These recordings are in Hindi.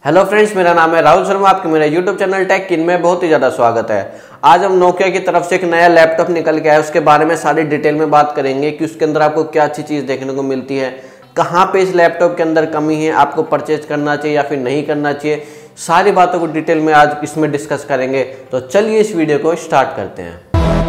हेलो फ्रेंड्स, मेरा नाम है राहुल शर्मा। आपके मेरे यूट्यूब चैनल टेक किन में बहुत ही ज़्यादा स्वागत है। आज हम नोकिया की तरफ से एक नया लैपटॉप निकल के आया, उसके बारे में सारी डिटेल में बात करेंगे कि उसके अंदर आपको क्या अच्छी चीज़ देखने को मिलती है, कहाँ पे इस लैपटॉप के अंदर कमी है, आपको परचेज करना चाहिए या फिर नहीं करना चाहिए। सारी बातों को डिटेल में आज इसमें डिस्कस करेंगे। तो चलिए इस वीडियो को स्टार्ट करते हैं।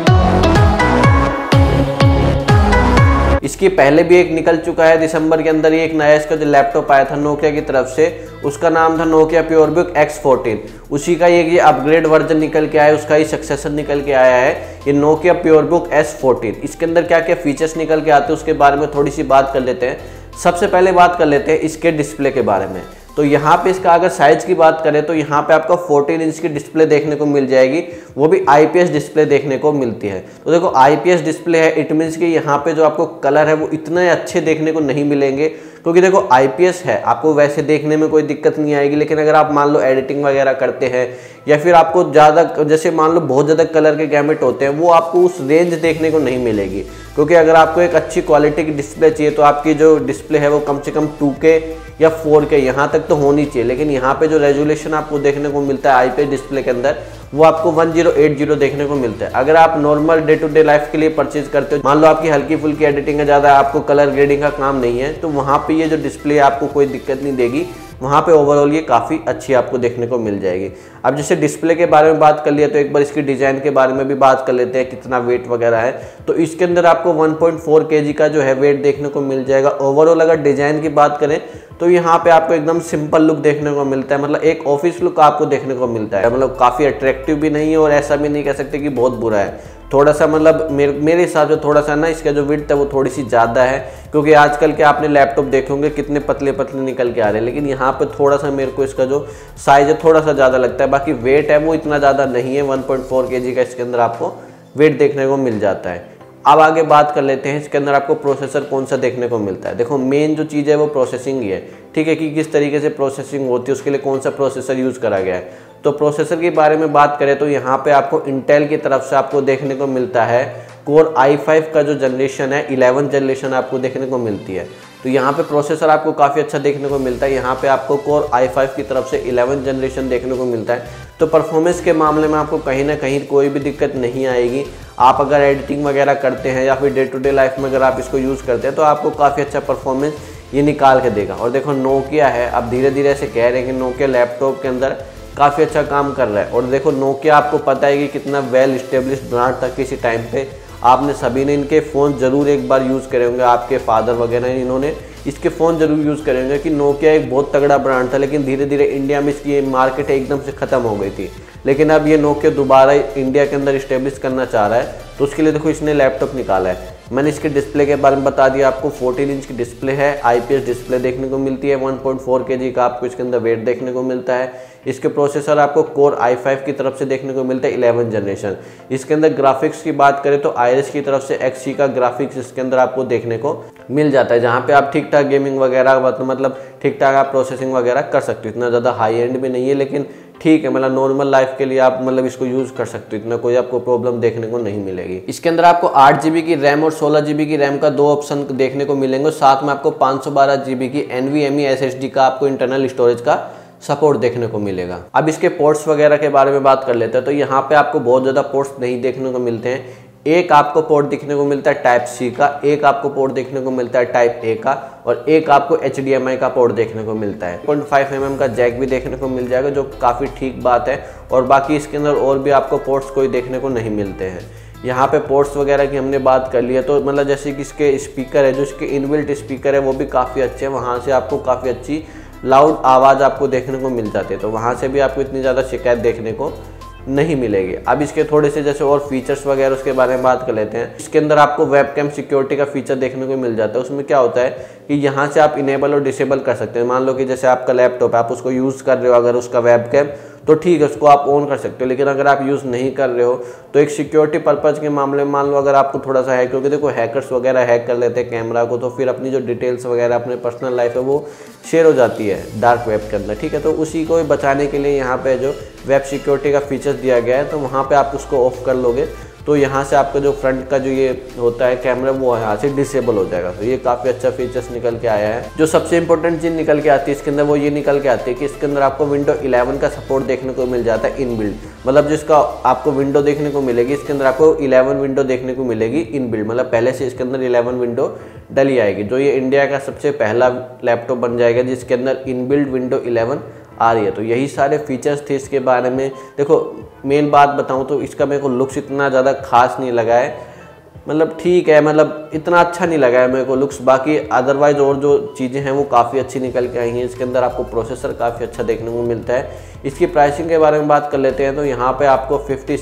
इसकी पहले भी एक निकल चुका है, दिसंबर के अंदर ही एक नया इसका जो लैपटॉप आया था नोकिया की तरफ से, उसका नाम था नोकिया प्योरबुक X14। उसी का ये अपग्रेड वर्जन निकल के आया, उसका ही सक्सेसर निकल के आया है ये नोकिया प्योरबुक S14। इसके अंदर क्या क्या फीचर्स निकल के आते हैं उसके बारे में थोड़ी सी बात कर लेते हैं। सबसे पहले बात कर लेते हैं इसके डिस्प्ले के बारे में। तो यहाँ पे इसका अगर साइज की बात करें तो यहाँ पे आपको 14 इंच की डिस्प्ले देखने को मिल जाएगी, वो भी IPS डिस्प्ले देखने को मिलती है। तो देखो IPS डिस्प्ले है, इट मीन्स कि यहाँ पे जो आपको कलर है वो इतने अच्छे देखने को नहीं मिलेंगे, क्योंकि देखो IPS है, आपको वैसे देखने में कोई दिक्कत नहीं आएगी। लेकिन अगर आप मान लो एडिटिंग वगैरह करते हैं या फिर आपको ज़्यादा, जैसे मान लो बहुत ज़्यादा कलर के गैमेट होते हैं, वो आपको उस रेंज देखने को नहीं मिलेगी। क्योंकि अगर आपको एक अच्छी क्वालिटी की डिस्प्ले चाहिए तो आपकी जो डिस्प्ले है वो कम से कम 2K या 4K यहाँ तक तो होनी चाहिए। लेकिन यहाँ पे जो रेजोल्यूशन आपको देखने को मिलता है IPS डिस्प्ले के अंदर, वो आपको 1080 देखने को मिलता है। अगर आप normal day to day life के लिए परचेज करते हो, मान लो आपकी हल्की फुल्की एडिटिंग है, ज़्यादा आपको कलर ग्रेडिंग का काम नहीं है, तो वहाँ पे ये जो डिस्प्ले है आपको कोई दिक्कत नहीं देगी। वहाँ पे ओवरऑल ये काफ़ी अच्छी आपको देखने को मिल जाएगी। अब जैसे डिस्प्ले के बारे में बात कर लिया तो एक बार इसकी डिज़ाइन के बारे में भी बात कर लेते हैं, कितना वेट वगैरह है। तो इसके अंदर आपको 1.4 kg का जो है वेट देखने को मिल जाएगा। ओवरऑल अगर डिज़ाइन की बात करें तो यहाँ पे आपको एकदम सिंपल लुक देखने को मिलता है, मतलब एक ऑफिस लुक आपको देखने को मिलता है। मतलब काफ़ी अट्रैक्टिव भी नहीं है और ऐसा भी नहीं कह सकते कि बहुत बुरा है। थोड़ा सा मतलब मेरे हिसाब से थोड़ा सा ना इसका जो विड्थ है वो थोड़ी सी ज़्यादा है, क्योंकि आजकल के आपने लैपटॉप देखे होंगे कितने पतले पतले निकल के आ रहे हैं। लेकिन यहाँ पे थोड़ा सा मेरे को इसका जो साइज़ है थोड़ा सा ज़्यादा लगता है। बाकी वेट है वो इतना ज़्यादा नहीं है, 1.4 kg का इसके अंदर आपको वेट देखने को मिल जाता है। अब आगे बात कर लेते हैं इसके अंदर आपको प्रोसेसर कौन सा देखने को मिलता है। देखो मेन जो चीज़ है वो प्रोसेसिंग ही है, ठीक है, कि किस तरीके से प्रोसेसिंग होती है, उसके लिए कौन सा प्रोसेसर यूज़ करा गया है। तो प्रोसेसर के बारे में बात करें तो यहाँ पे आपको इंटेल की तरफ से आपको देखने को मिलता है कोर i5 का जो जनरेशन है 11 जनरेशन आपको देखने को मिलती है। तो यहाँ पे प्रोसेसर आपको काफ़ी अच्छा देखने को मिलता है। यहाँ पे आपको कोर i5 की तरफ से 11 जनरेशन देखने को मिलता है। तो परफॉर्मेंस के मामले में आपको कहीं ना कहीं कोई भी दिक्कत नहीं आएगी। आप अगर एडिटिंग वगैरह करते हैं या फिर डे टू डे लाइफ में अगर आप इसको यूज़ करते हैं तो आपको काफ़ी अच्छा परफॉर्मेंस ये निकाल के देगा। और देखो नोकिया है, अब धीरे धीरे ऐसे कह रहे हैं कि नोकिया लैपटॉप के अंदर काफ़ी अच्छा काम कर रहा है। और देखो नोकिया आपको पता है कि कितना वेल इस्टेब्लिश्ड ब्रांड था। किसी टाइम पे आपने सभी ने इनके फ़ोन ज़रूर एक बार यूज़ करे होंगे, आपके फादर वगैरह इन्होंने इसके फ़ोन ज़रूर यूज़ करे होंगे कि नोकिया एक बहुत तगड़ा ब्रांड था। लेकिन धीरे धीरे इंडिया में इसकी मार्केट एकदम से ख़त्म हो गई थी। लेकिन अब ये नोकिया दोबारा इंडिया के अंदर इस्टेब्लिश करना चाह रहा है, तो उसके लिए देखो इसने लैपटॉप निकाला है। मैंने इसके डिस्प्ले के बारे में बता दिया आपको, 14 इंच की डिस्प्ले है, IPS डिस्प्ले देखने को मिलती है, 1.4 kg का आपको इसके अंदर वेट देखने को मिलता है। इसके प्रोसेसर आपको कोर i5 की तरफ से देखने को मिलता है 11 जनरेशन। इसके अंदर ग्राफिक्स की बात करें तो आयरिस की तरफ से XE का ग्राफिक्स इसके अंदर आपको देखने को मिल जाता है, जहाँ पे आप ठीक ठाक गेमिंग वगैरह मतलब ठीक ठाक आप प्रोसेसिंग वगैरह कर सकते हो। इतना ज़्यादा हाई एंड भी नहीं है, लेकिन ठीक है, मतलब नॉर्मल लाइफ के लिए आप मतलब इसको यूज़ कर सकते हो, इतना कोई आपको प्रॉब्लम देखने को नहीं मिलेगी। इसके अंदर आपको 8 GB की रैम और 16 GB की रैम का 2 ऑप्शन देखने को मिलेंगे। साथ में आपको 512 GB की NVMe SSD का आपको इंटरनल स्टोरेज का सपोर्ट देखने को मिलेगा। अब इसके पोर्ट्स वगैरह के बारे में बात कर लेते हैं। तो यहाँ पे आपको बहुत ज़्यादा पोर्ट्स नहीं देखने को मिलते हैं। एक आपको पोर्ट देखने को मिलता है टाइप C का, एक आपको पोर्ट देखने को मिलता है टाइप A का, और एक आपको HDMI का पोर्ट देखने को मिलता है। 0.5 mm का जैक भी देखने को मिल जाएगा, जो काफ़ी ठीक बात है। और बाकी इसके अंदर और भी आपको पोर्ट्स कोई देखने को नहीं मिलते हैं। यहाँ पे पोर्ट्स वगैरह की हमने बात कर ली है, तो मतलब जैसे कि इसके स्पीकर है, जो इसके इनबिल्ट स्पीकर है वो भी काफ़ी अच्छे हैं। वहाँ से आपको काफ़ी अच्छी लाउड आवाज़ आपको देखने को मिल जाती है, तो वहाँ से भी आपको इतनी ज़्यादा शिकायत देखने को नहीं मिलेगी। अब इसके थोड़े से जैसे और फीचर्स वगैरह उसके बारे में बात कर लेते हैं। इसके अंदर आपको वेबकैम सिक्योरिटी का फीचर देखने को मिल जाता है। उसमें क्या होता है कि यहाँ से आप इनेबल और डिसेबल कर सकते हैं। मान लो कि जैसे आपका लैपटॉप है, आप उसको यूज़ कर रहे हो, अगर उसका वेबकैम, तो ठीक है, उसको आप ऑन कर सकते हो। लेकिन अगर आप यूज़ नहीं कर रहे हो तो एक सिक्योरिटी पर्पज़ के मामले में मान लो अगर आपको थोड़ा सा हैक, क्योंकि देखो हैकर्स वगैरह हैक कर लेते हैं कैमरा को, तो फिर अपनी जो डिटेल्स वगैरह अपने पर्सनल लाइफ है वो शेयर हो जाती है डार्क वेब के अंदर, ठीक है। तो उसी को बचाने के लिए यहाँ पे जो वेब सिक्योरिटी का फीचर्स दिया गया है, तो वहाँ पे आप उसको ऑफ कर लोगे तो यहाँ से आपका जो फ्रंट का जो ये होता है कैमरा वो यहाँ से डिसेबल हो जाएगा। तो ये काफ़ी अच्छा फीचर्स निकल के आया है। जो सबसे इंपॉर्टेंट चीज़ निकल के आती है इसके अंदर वो ये निकल के आती है कि इसके अंदर आपको विंडो 11 का सपोर्ट देखने को मिल जाता है इनबिल्ड, मतलब जिसका आपको विंडो देखने को मिलेगी इसके अंदर आपको 11 विंडो देखने को मिलेगी इनबिल्ड, मतलब पहले से इसके अंदर 11 विंडो डली आएगी। जो ये इंडिया का सबसे पहला लैपटॉप बन जाएगा जिसके अंदर इनबिल्ड विंडो 11 आ रही है। तो यही सारे फीचर्स थे इसके बारे में। देखो मेन बात बताऊं तो इसका मेरे को लुक्स इतना ज़्यादा खास नहीं लगा है, मतलब ठीक है, मतलब इतना अच्छा नहीं लगा है मेरे को लुक्स। बाकी अदरवाइज और जो चीज़ें हैं वो काफ़ी अच्छी निकल के आई हैं। इसके अंदर आपको प्रोसेसर काफ़ी अच्छा देखने को मिलता है। इसकी प्राइसिंग के बारे में बात कर लेते हैं तो यहाँ पे आपको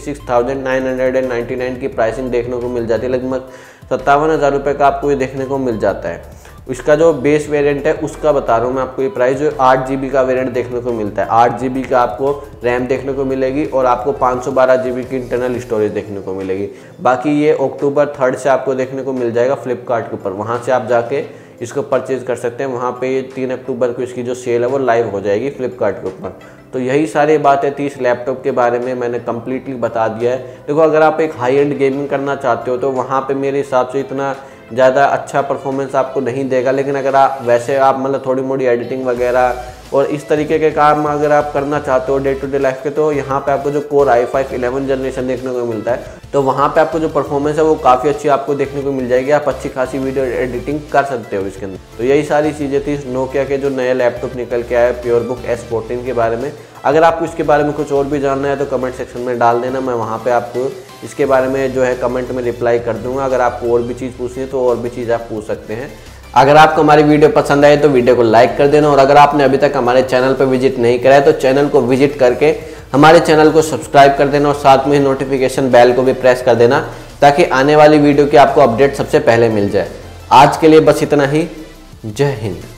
56,999 की प्राइसिंग देखने को मिल जाती है, लगभग 57,000 रुपये का आपको ये देखने को मिल जाता है। इसका जो बेस वेरिएंट है उसका बता रहा हूँ मैं आपको ये प्राइस, जो 8 GB का वेरिएंट देखने को मिलता है। 8 GB का आपको रैम देखने को मिलेगी और आपको 512 GB की इंटरनल स्टोरेज देखने को मिलेगी। बाकी ये अक्टूबर 3 से आपको देखने को मिल जाएगा फ्लिपकार्ट के ऊपर, वहाँ से आप जाके इसको परचेज कर सकते हैं। वहाँ पे 3 अक्टूबर को इसकी जो सेल है वो लाइव हो जाएगी फ्लिपकार्ट के ऊपर। तो यही सारी बातें थी इस लैपटॉप के बारे में, मैंने कम्प्लीटली बता दिया है। देखो अगर आप एक हाई एंड गेमिंग करना चाहते हो तो वहाँ पे मेरे हिसाब से इतना ज़्यादा अच्छा परफॉर्मेंस आपको नहीं देगा, लेकिन अगर आप वैसे आप मतलब थोड़ी मोड़ी एडिटिंग वगैरह और इस तरीके के काम अगर आप करना चाहते हो डे टू डे लाइफ के, तो यहाँ पे आपको जो कोर i5 11 जनरेशन देखने को मिलता है, तो वहाँ पे आपको जो परफॉर्मेंस है वो काफ़ी अच्छी आपको देखने को मिल जाएगी। आप अच्छी खासी वीडियो एडिटिंग कर सकते हो इसके अंदर। तो यही सारी चीज़ें थी नोकिया के जो नए लैपटॉप निकल के आए प्योरबुक S14 के बारे में। अगर आपको इसके बारे में कुछ और भी जानना है तो कमेंट सेक्शन में डाल देना, मैं वहाँ पे आपको इसके बारे में जो है कमेंट में रिप्लाई कर दूंगा। अगर आपको और भी चीज़ पूछनी है तो और भी चीज़ आप पूछ सकते हैं। अगर आपको हमारी वीडियो पसंद आए तो वीडियो को लाइक कर देना, और अगर आपने अभी तक हमारे चैनल पर विजिट नहीं करा है तो चैनल को विजिट करके हमारे चैनल को सब्सक्राइब कर देना और साथ में नोटिफिकेशन बेल को भी प्रेस कर देना ताकि आने वाली वीडियो की आपको अपडेट सबसे पहले मिल जाए। आज के लिए बस इतना ही। जय हिंद।